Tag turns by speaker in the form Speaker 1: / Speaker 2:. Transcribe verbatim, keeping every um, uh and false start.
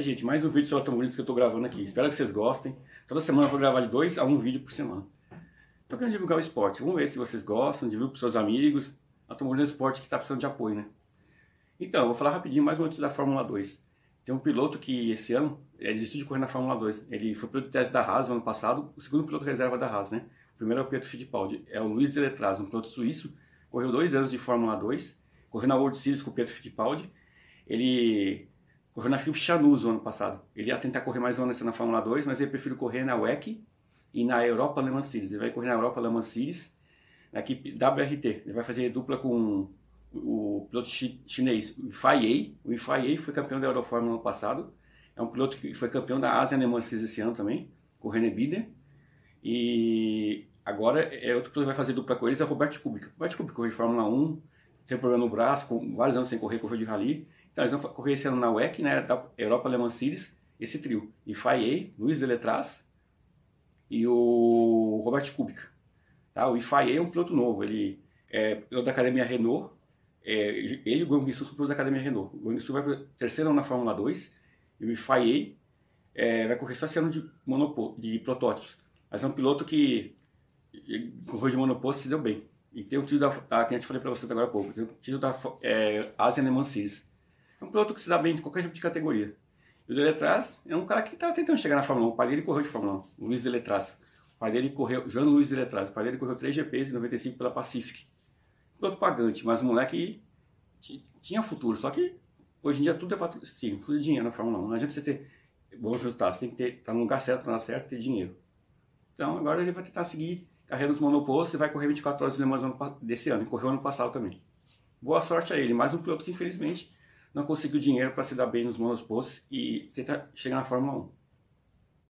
Speaker 1: gente, mais um vídeo sobre automobilismo que eu tô gravando aqui. Espero que vocês gostem. Toda semana eu vou gravar de dois a um vídeo por semana. Tô querendo divulgar o esporte. Vamos ver se vocês gostam, divulgue para seus amigos. Automobilismo é um esporte que está precisando de apoio, né? Então, eu vou falar rapidinho mais uma notícia da Fórmula dois. Tem um piloto que esse ano ele desistiu de correr na Fórmula dois. Ele foi piloto de teste da Haas no ano passado, o segundo piloto reserva da Haas, né? O primeiro é o Pietro Fittipaldi, é o Luiz Deletraz, um piloto suíço. Correu dois anos de Fórmula dois, correu na World Series com o Pietro Fittipaldi. Ele correu na Philips Chanus no ano passado. Ele ia tentar correr mais um ano na Fórmula dois, mas ele prefere correr na W E C e na Europa Le Mans Series. Ele vai correr na Europa Le Mans Series, na equipe W R T. Ele vai fazer dupla com o piloto chinês, o Fai. O Fai foi campeão da Eurofórmula no ano passado. É um piloto que foi campeão da Asian Le Mans Series esse ano também, correndo em Binder. E agora é outro piloto que vai fazer dupla com eles, é o Roberto Kubica. O Roberto Kubica correu de Fórmula um, tem problema no braço, com vários anos sem correr, correu de rally. Então eles vão correr esse ano na W E C, né, da Europa Le Mans Series, esse trio. E Fai, Luiz Deletraz e o Roberto Kubica. Tá? O Fai é um piloto novo, ele é piloto da Academia Renault. É, ele e o Guangui Su são pilotos da Academia Renault. O Guangui Su vai para o terceiro ano na Fórmula dois e o Fai é, vai correr só esse ano de, monopó de protótipos. Mas é um piloto que correu de monoposto e se deu bem. E tem o título da, da que a gente falei para vocês agora há pouco, tem o título da é, Asian Le Mans Series. É um piloto que se dá bem em qualquer tipo de categoria. E o Deletraz é um cara que estava tentando chegar na Fórmula um. O pai dele correu de Fórmula um, o Luiz Deletraz. O pai dele correu, João Luiz Deletraz. O pai dele correu três G Ps em noventa e cinco pela Pacific. Piloto pagante, mas o moleque tinha futuro. Só que hoje em dia tudo é patrocínio, tudo é dinheiro na Fórmula um. Não adianta você ter bons resultados, você tem que ter, estar no lugar certo, na hora certa, ter dinheiro. Então agora ele vai tentar seguir carreira nos monopostos e vai correr vinte e quatro horas de Le Mans desse ano. E correu ano passado também. Boa sorte a ele. Mais um piloto que infelizmente não conseguiu dinheiro para se dar bem nos monopostos e tentar chegar na Fórmula um.